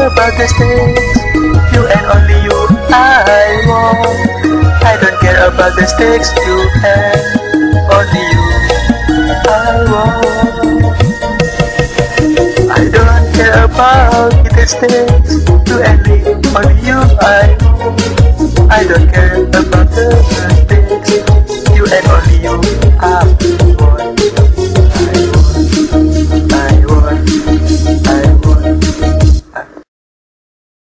about the stakes. You and only you I want. I don't care about the stakes you have. Only you I want. I don't care about the stakes. You and me, only you I want. I don't care about the stakes. You and only you I want.